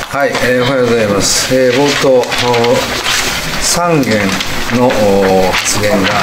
はい、おはようございます。冒頭3件の発言が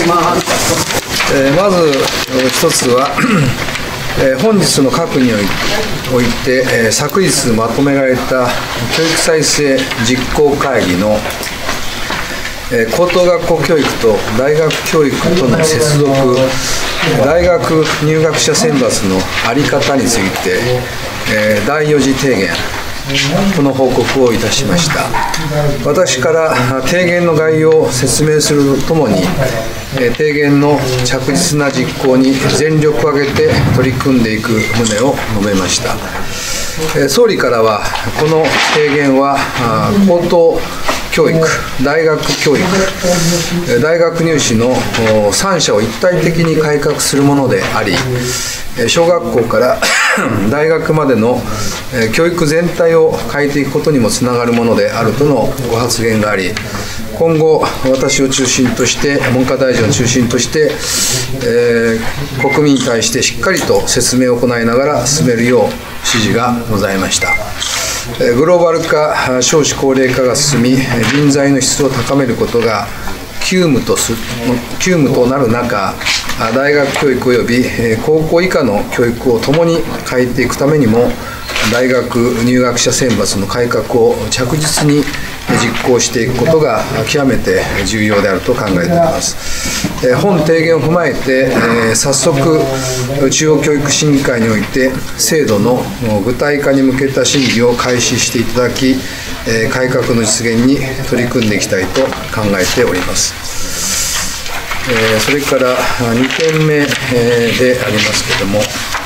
まず一つは本日の閣議において昨日まとめられた教育再生実行会議の高等学校教育と大学教育との接続、大学入学者選抜の在り方について、第4次提言、この報告をいたしました。私から提言の概要を説明するとともに、提言の着実な実行に全力を挙げて取り組んでいく旨を述べました。総理からは、この提言は高等教育、大学教育、大学入試の3者を一体的に改革するものであり、小学校から大学までの教育全体を変えていくことにもつながるものであるとのご発言があり、今後、私を中心として、文科大臣を中心として、国民に対してしっかりと説明を行いながら進めるよう指示がございました。グローバル化、少子高齢化が進み、人材の質を高めることが急務となる中、大学教育及び高校以下の教育をともに変えていくためにも、大学入学者選抜の改革を着実に実行していくことが極めて重要であると考えております。本提言を踏まえて、早速、中央教育審議会において、制度の具体化に向けた審議を開始していただき、改革の実現に取り組んでいきたいと考えております。それから2点目でありますけれども、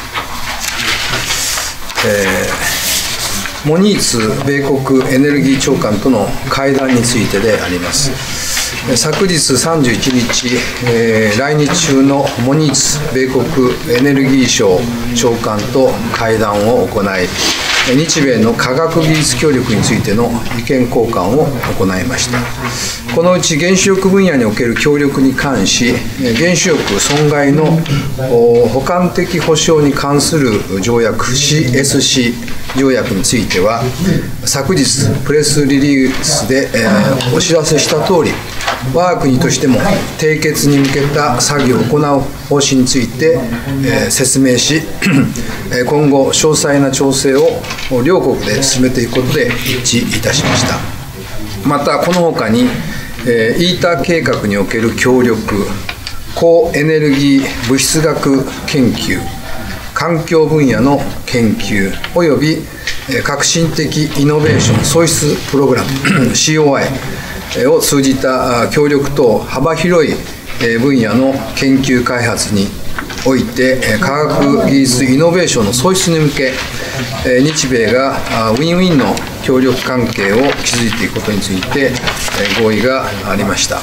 モニーツ米国エネルギー長官との会談についてであります。昨日31日、来日中のモニーツ米国エネルギー省長官と会談を行い、日米の科学技術協力についての意見交換を行いました。このうち原子力分野における協力に関し、原子力損害の補完的保障に関する条約 CSC 条約については、昨日プレスリリースでお知らせしたとおり、我が国としても締結に向けた作業を行う方針について説明し、今後詳細な調整を両国で進めていくことで一致いたしました。またこのほかにITER計画における協力、高エネルギー物質学研究、環境分野の研究および革新的イノベーション創出プログラムCOI を通じた協力等幅広い分野の研究開発において科学技術イノベーションの創出に向け、日米がウィンウィンの協力関係を築いていくことについて合意がありました。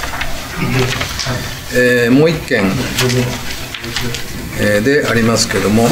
もう一件でありますけれども、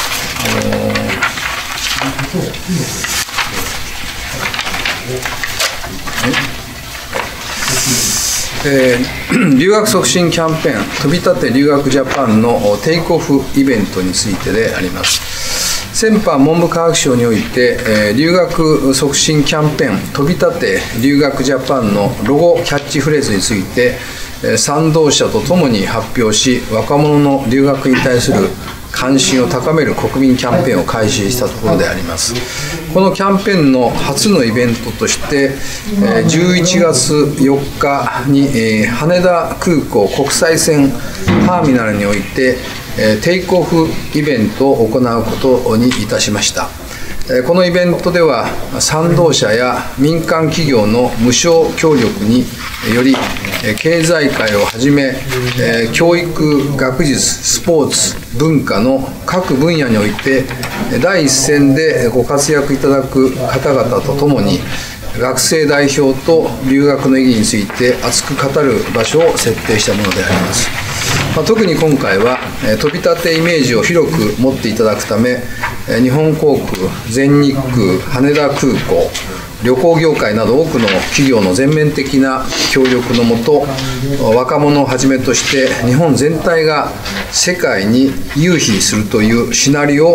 留学促進キャンペーン、飛び立て留学ジャパンのテイクオフイベントについてであります。先般文部科学省において、留学促進キャンペーン、飛び立て留学ジャパンのロゴキャッチフレーズについて、賛同者とともに発表し、若者の留学に対する関心を高める国民キャンペーンを開始したところであります。このキャンペーンの初のイベントとして、11月4日に羽田空港国際線ターミナルにおいて、テイクオフイベントを行うことにいたしました。このイベントでは、賛同者や民間企業の無償協力により、経済界をはじめ、教育、学術、スポーツ、文化の各分野において、第一線でご活躍いただく方々とともに、学生代表と留学の意義について熱く語る場所を設定したものであります。特に今回は、飛び立てイメージを広く持っていただくため、日本航空、全日空、羽田空港、旅行業界など多くの企業の全面的な協力のもと、若者をはじめとして日本全体が世界に融飛するというシナリオを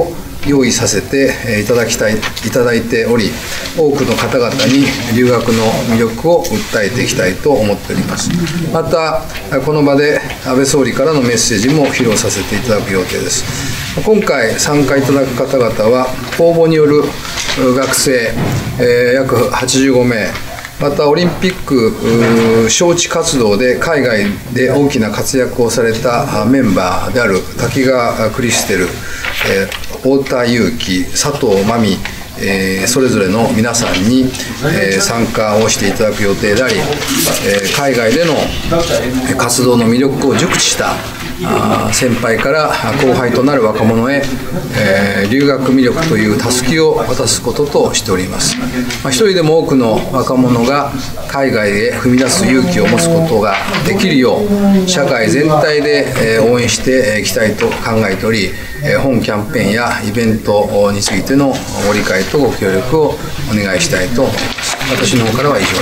用意させていただいており、多くの方々に留学の魅力を訴えていきたいと思っております。また、この場で安倍総理からのメッセージも披露させていただく予定です。今回参加いただく方々は、公募による学生、約85名、またオリンピック招致活動で海外で大きな活躍をされたメンバーである滝川クリステル、太田祐樹、佐藤真美、それぞれの皆さんに参加をしていただく予定であり、海外での活動の魅力を熟知した先輩から後輩となる若者へ、留学魅力というたすきを渡すこととしております。一人でも多くの若者が海外へ踏み出す勇気を持つことができるよう、社会全体で応援していきたいと考えており、本キャンペーンやイベントについてのご理解とご協力をお願いしたいと思います。私の方からは以上です。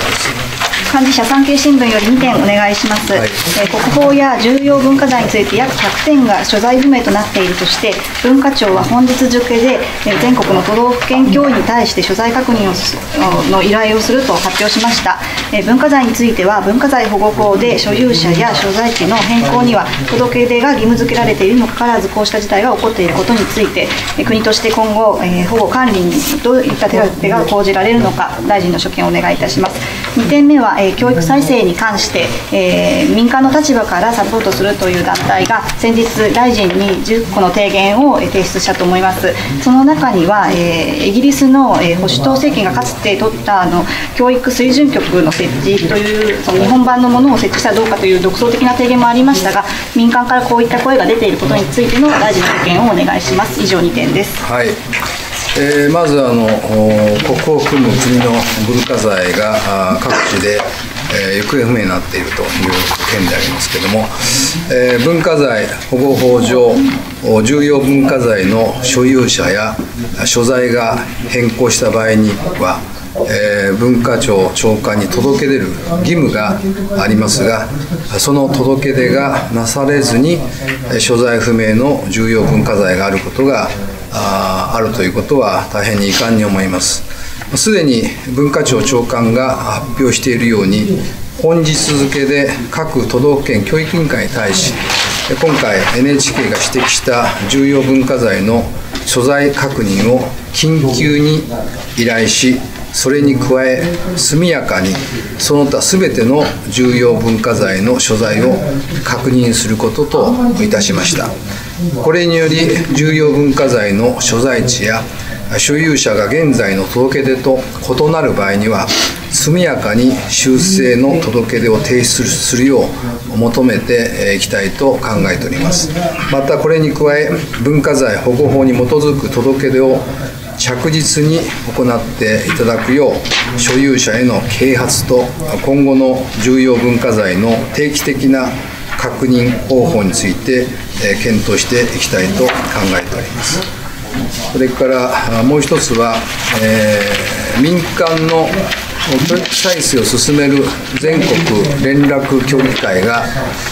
幹事社産経新聞より2点お願いします。国宝や重要文化財について約100点が所在不明となっているとして、文化庁は本日付で全国の都道府県教委に対して所在確認の依頼をすると発表しました。文化財については文化財保護法で所有者や所在地の変更には届け出が義務付けられているにもかかわらず、こうした事態が起こっていることについて、国として今後保護管理にどういった手立てが講じられるのか、大臣の所見をお願いいたします。2点目は教育再生に関して、民間の立場からサポートするという団体が先日大臣に10個の提言を提出したと思います。その中には、イギリスの保守党政権がかつて取った教育水準局の設置というその日本版のものを設置したらどうかという独創的な提言もありましたが、民間からこういった声が出ていることについての大臣の意見をお願いします。以上2点です。 はい。まず国宝を含む国の文化財が各地で行方不明になっているという件でありますけれども、文化財保護法上、重要文化財の所有者や所在が変更した場合には、文化庁長官に届け出る義務がありますが、その届け出がなされずに所在不明の重要文化財があることがあるということは大変に遺憾に思います。すでに文化庁長官が発表しているように、本日付で各都道府県教育委員会に対し、今回 NHK が指摘した重要文化財の所在確認を緊急に依頼し、それに加え速やかにその他すべての重要文化財の所在を確認することといたしました。これにより重要文化財の所在地や所有者が現在の届け出と異なる場合には、速やかに修正の届け出を提出するよう求めていきたいと考えております。またこれに加え、文化財保護法に基づく届け出を着実に行っていただくよう、所有者への啓発と今後の重要文化財の定期的な確認方法について検討していきたいと考えております。それからもう一つは、民間の教育再生を進める全国連絡協議会が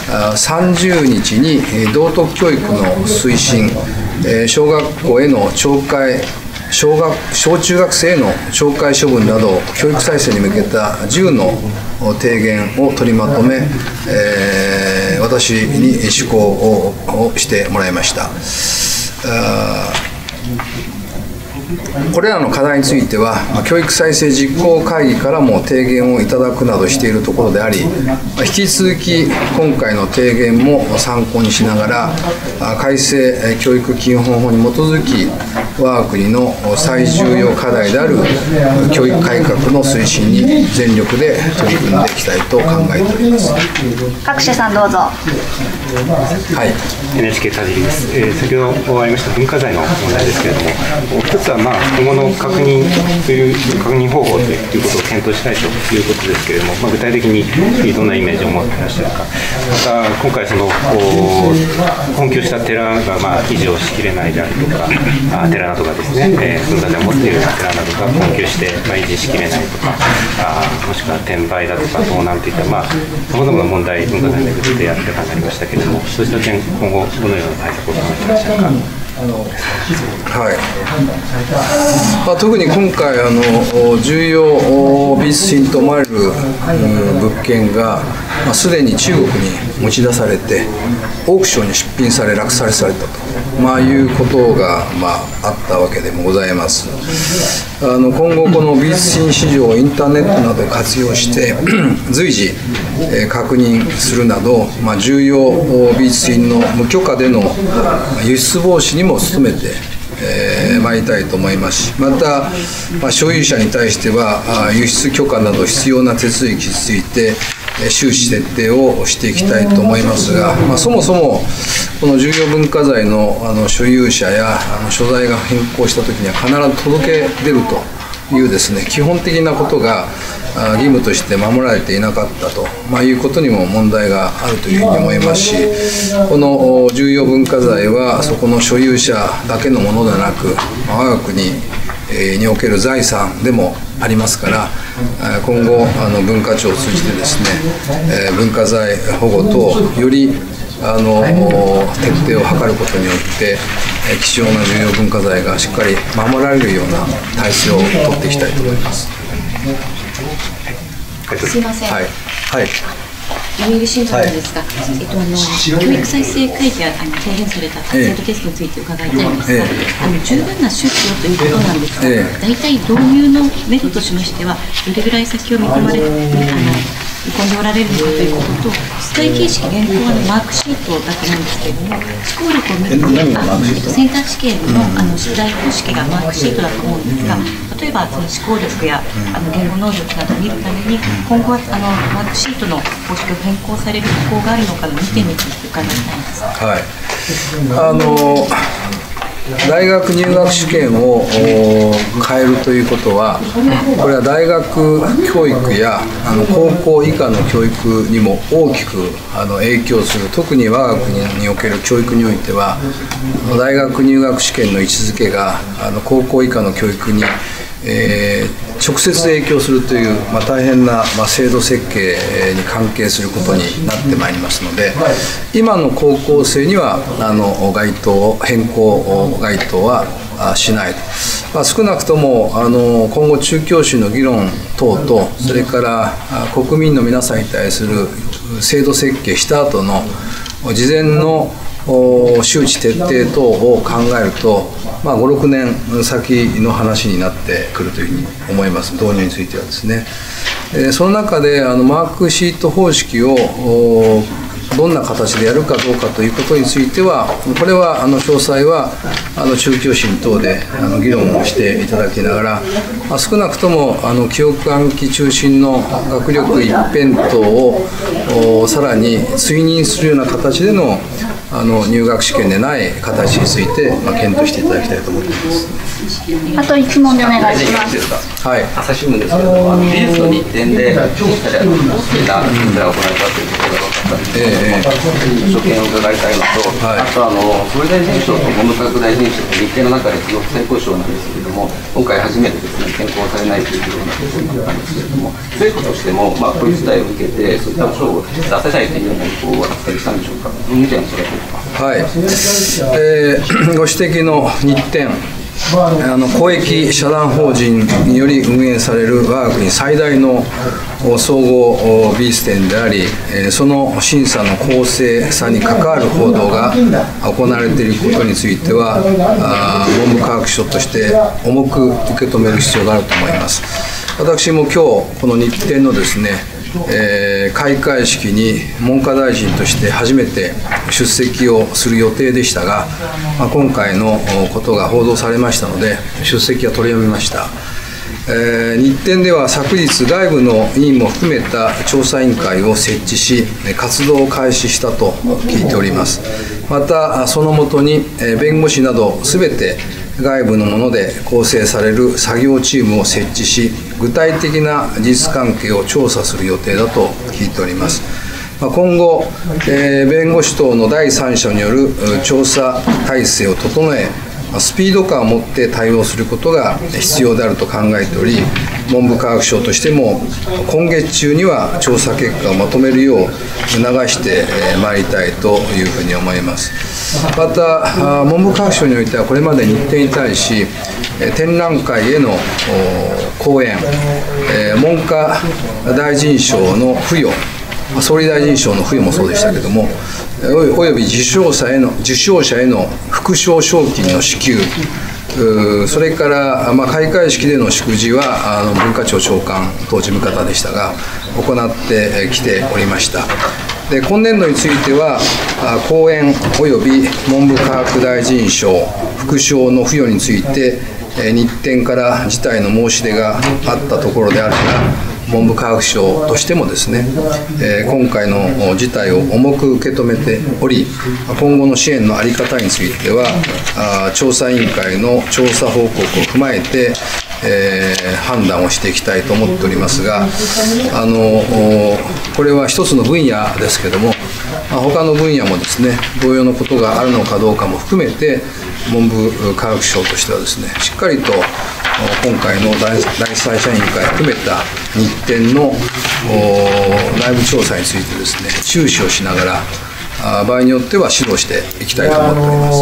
30日に道徳教育の推進、小学校への懲戒、小中学生への懲戒処分など教育再生に向けた10の提言を取りまとめ、私に施行をしてもらいました。これらの課題については、教育再生実行会議からも提言をいただくなどしているところであり、引き続き今回の提言も参考にしながら、改正教育基本法に基づき、我が国の最重要課題である教育改革の推進に全力で取り組んでいきたいと考えております。 各社さんどうぞ。 はい、NHK 田尻です。先ほどありました文化財の問題ですけれども、一つは今後の確認方法ということを検討したいということですけれども、具体的にどんなイメージを持っていらっしゃるか、また今回困窮した寺が維持をしきれないであるとか、寺などがですね、文化財を持っている寺などが困窮して維持しきれないとか、もしくは転売だとか盗難といったさまざまな問題、文化財を巡ってやってかなりましたけれども、そうした点、今後どのような対策を考えていらっしゃるか。 特に今回重要美術品と思われる物件が、すでに中国に持ち出されてオークションに出品され落札されたと、いうことが、あったわけでもございます。今後この美術品市場をインターネットなどを活用して随時確認するなど、重要美術品の無許可での輸出防止にも努めて参りたいと思いますし、また、所有者に対しては輸出許可など必要な手続きについて周知徹底をしていきたいと思いますが、そもそもこの重要文化財の所有者や所在が変更したときには必ず届け出るというですね、基本的なことが義務として守られていなかったと、いうことにも問題があるというふうに思いますし、この重要文化財はそこの所有者だけのものではなく、我が国における財産でもありますから、今後文化庁を通じてですね、文化財保護等より徹底を図ることによって貴重な重要文化財がしっかり守られるような体制を取っていきたいと思います。 すいません。 はい。 読売新聞なんですが、教育再生会議が提言された制度テストについて伺いたいんですが、十分な周知をということなんですが、大体導入の目処としましては、どれぐらい先を見込んでおられるのかということと、出題形式、現行はマークシートだと思うんですけれども、思考力を見ると、センター試験の出題方式がマークシートだと思うんですが、例えばその思考力や言語能力などを見るために、今後はマークシートの方式を変更される意向があるのかの2点について伺いたいんです。 大学入学試験を変えるということは、これは大学教育や高校以下の教育にも大きく影響する。特に我が国における教育においては、大学入学試験の位置づけが高校以下の教育に直接影響するという、大変な制度設計に関係することになってまいりますので、今の高校生には変更該当はしないと、少なくとも今後中教審の議論等と、それから国民の皆さんに対する制度設計した後の事前の周知徹底等を考えると、5、6年先の話になってくるというふうに思います、導入についてはですね。その中でマークシート方式をどんな形でやるかどうかということについては、これは詳細は中教審等で議論をしていただきながら、少なくとも記憶暗記中心の学力一辺等をさらに追認するような形での入学試験でない形について検討していただきたいと思っています。 あと1問でお願いします。 はい、朝日新聞ですけれども、美術の日展で大きな問題が行われたということが分かったんですけれども、所見を伺いたいのと、あと総理大臣賞と文部科学大臣賞の日程の中で記録最高賞なんですけれども、今回初めてですね、変更されないというようなことになったんですけれども、政府としても、こういう事態を受けて、そういった賞を出せないというような意向を発生したんでしょうか。その意見はそれはご指摘の日展、公益社団法人により運営される我が国最大の総合美術展であり、その審査の公正さに関わる報道が行われていることについては、文部科学省として重く受け止める必要があると思います。私も今日この日展のですね、開会式に文科大臣として初めて出席をする予定でしたが、今回のことが報道されましたので出席は取りやめました。日展では昨日外部の委員も含めた調査委員会を設置し活動を開始したと聞いております。またその下に弁護士などすべて外部のもので構成される作業チームを設置し、具体的な事実関係を調査する予定だと聞いております。今後、弁護士等の第三者による調査体制を整え、 スピード感を持って対応することが必要であると考えており、文部科学省としても今月中には調査結果をまとめるよう促してまいりたいというふうに思います。また文部科学省においてはこれまで日程に対し展覧会への講演、文科大臣賞の付与、総理大臣賞の付与もそうでしたけれども、および受賞者への副賞賞金の支給、それから、開会式での祝辞は文化庁長官当事務方でしたが行ってきておりました。で今年度については講演および文部科学大臣賞副賞の付与について日展から辞退の申し出があったところであるが、文部科学省としてもですね、今回の事態を重く受け止めており、今後の支援の在り方については調査委員会の調査報告を踏まえて、判断をしていきたいと思っておりますが、これは一つの分野ですけれども、他の分野もですね同様のことがあるのかどうかも含めて文部科学省としてはですねしっかりと今回の第三者委員会を含めた日展の内部調査についてですね注視をしながら場合によっては指導していきたいと思っております。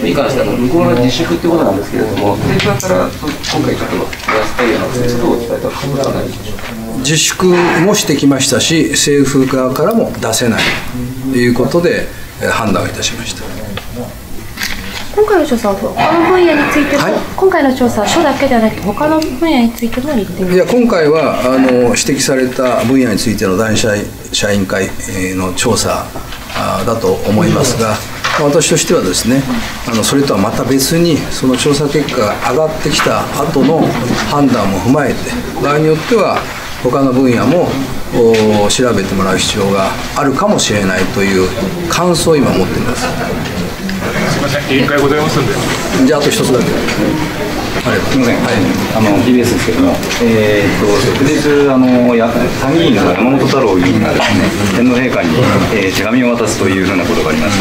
に関して向こうの自粛ということなんですけれども、政府側から今回ちょっと減らしたいようなことを伝えたことはないでしょうか。 自粛もしてきましたし、政府側からも出せないということで判断をいたしました。 今回の調査は他の分野についても、今回の調査は書だけではなくて他の分野についても言っています。 いや今回は指摘された分野についての第三者委員会の調査だと思いますが、私としてはですねそれとはまた別にその調査結果が上がってきた後の判断も踏まえて場合によっては他の分野も調べてもらう必要があるかもしれないという感想を今持っています。 すみません、委員会ございますんで。 じゃああと一つだけ。 すみません、TBS ですけれども、昨日参議院の山本太郎議員がですね、天皇陛下に、手紙を渡すというふうなことがありました。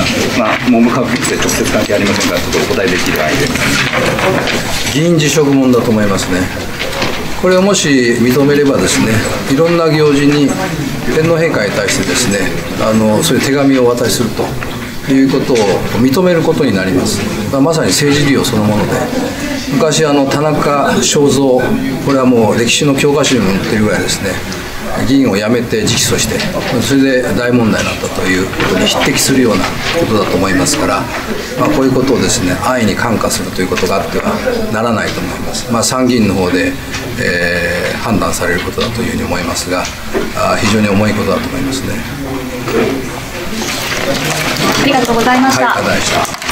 文部科学省と直接関係ありませんが、ちょっとお答えできる範囲で。 議員辞職問だと思いますね。これをもし認めればですね、いろんな行事に天皇陛下に対してですね、そういう手紙をお渡しするということを認めることになります。まさに政治利用そのもので、昔田中正造、これはもう歴史の教科書にも載っているぐらいですね、議員を辞めて直訴して、それで大問題になったということに匹敵するようなことだと思いますから、こういうことをですね安易に看過するということがあってはならないと思います。参議院の方で、判断されることだというふうに思いますが、非常に重いことだと思いますね。 ありがとうございました。 はい、ありがとうございました。